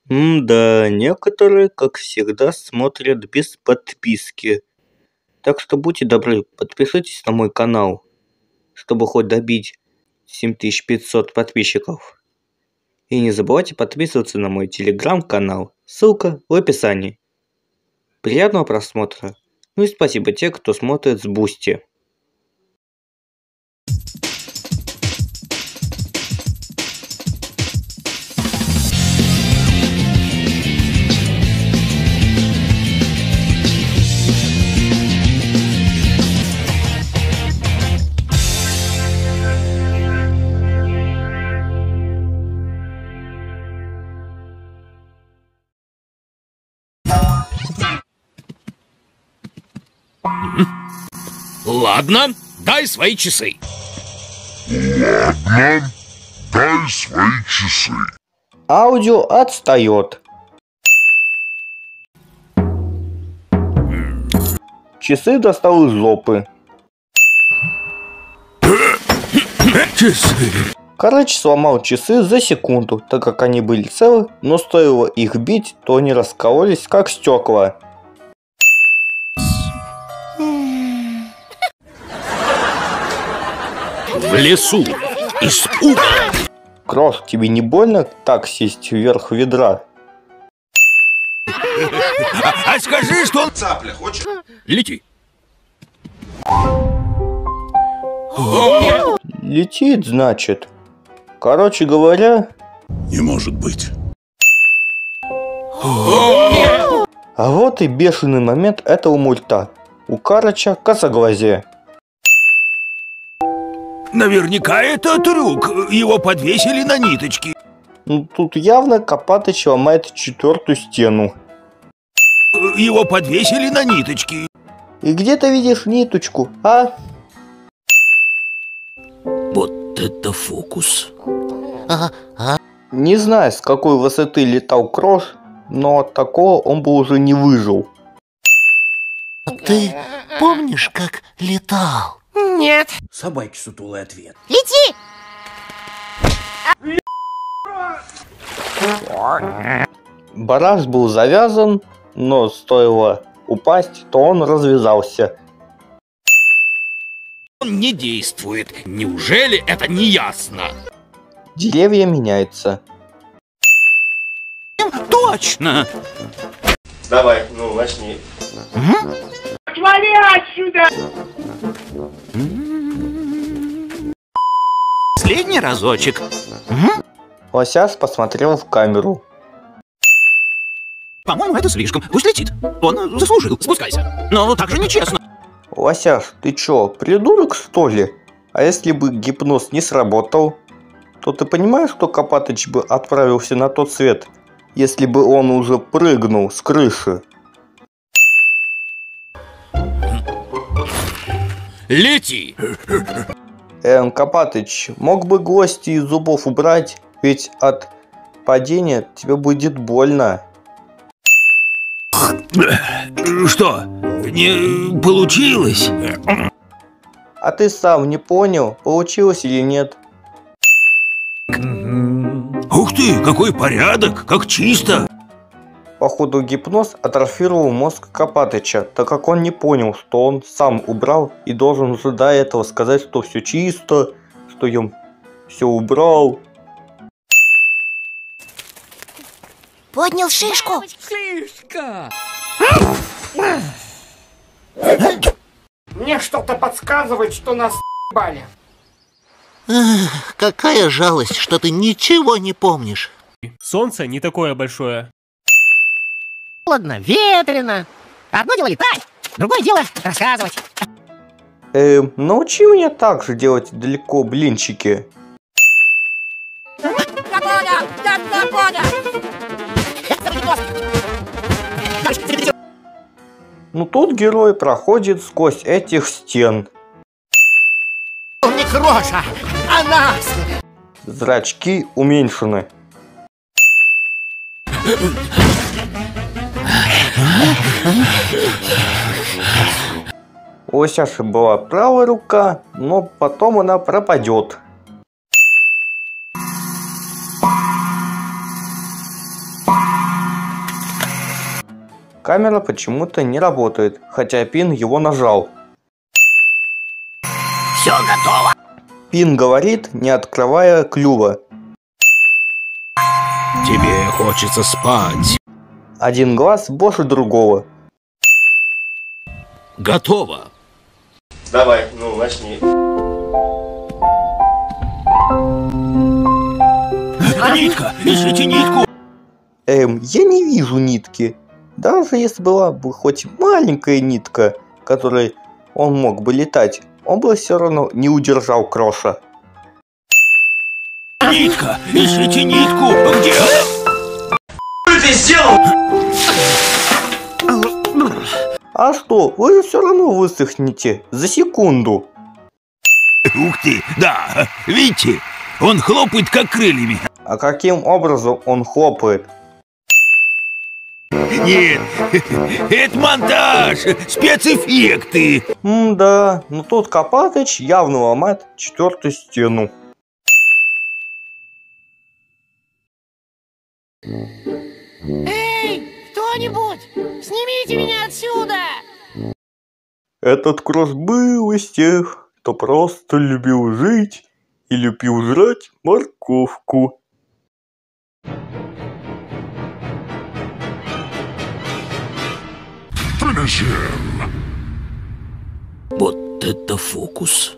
Да, некоторые, как всегда, смотрят без подписки. Так что будьте добры, подпишитесь на мой канал, чтобы хоть добить 7500 подписчиков. И не забывайте подписываться на мой телеграм-канал, ссылка в описании. Приятного просмотра. Ну и спасибо тем, кто смотрит с Бусти. Ладно, дай свои часы. Ладно, дай свои часы. Аудио отстает. Часы достал из жопы. Часы. Короче, сломал часы за секунду, так как они были целы, но стоило их бить, то они раскололись как стекла. В лесу. Испуг. Крош, тебе не больно так сесть вверх ведра? А скажи, что он... Цапля, хочешь? Лети. Летит, значит. Короче говоря... Не может быть. А вот и бешеный момент этого мульта. У Карыча косоглазие. Наверняка это трюк. Его подвесили на ниточки. Ну, тут явно Копатыч ломает четвертую стену. Его подвесили на ниточки. И где ты видишь ниточку, а? Вот это фокус. Не знаю, с какой высоты летал Крош, но от такого он бы уже не выжил. Ты помнишь, как летал? Нет. Собаки сутулый ответ. Лети! Бараш был завязан, но стоило упасть, то он развязался. Он не действует. Неужели это не ясно? Деревья меняются. Точно. Давай, ну начни. Отвали отсюда! Последний разочек. Лосяс посмотрел в камеру. По-моему, это слишком. Пусть летит. Он заслужил. Спускайся. Но так же нечестно. Лосяш, ты чё, придурок что ли? А если бы гипноз не сработал, то ты понимаешь, что Копатыч бы отправился на тот свет, если бы он уже прыгнул с крыши? Лети. Копатыч, мог бы гвозди из зубов убрать, ведь от падения тебе будет больно. Что, не получилось? А ты сам не понял, получилось или нет? Ух ты, какой порядок, как чисто. Походу гипноз атрофировал мозг Копатыча, так как он не понял, что он сам убрал и должен уже до этого сказать, что все чисто, что я все убрал. Поднял шишку. Шишка! Мне что-то подсказывает, что нас ебали. Какая жалость, что ты ничего не помнишь. Солнце не такое большое. Холодно, ветрено. Одно дело летать, другое дело рассказывать. Научи меня так же делать далеко блинчики. Ну тут герой проходит сквозь этих стен. Не Кроша, а нас. Зрачки уменьшены. У Лосяши была правая рука, но потом она пропадет. Камера почему-то не работает, хотя Пин его нажал. Все готово. Пин говорит, не открывая клюва. Тебе хочется спать. Один глаз больше другого. Готово. Давай, ну, начни. Нитка, ищите нитку. Я не вижу нитки. Даже если была бы хоть маленькая нитка, которой он мог бы летать, он бы все равно не удержал Кроша. Нитка, ищите нитку. Где? Что ты сделал? А что, вы все равно высохнете за секунду. Ух ты, да, видите, он хлопает как крыльями. А каким образом он хлопает? Нет, это монтаж, спецэффекты. Да, но тут Копатыч явно ломает четвертую стену. Эй, кто-нибудь, снимите меня отсюда! Этот Крош был из тех, кто просто любил жить и любил жрать морковку. Finish him. Вот это фокус.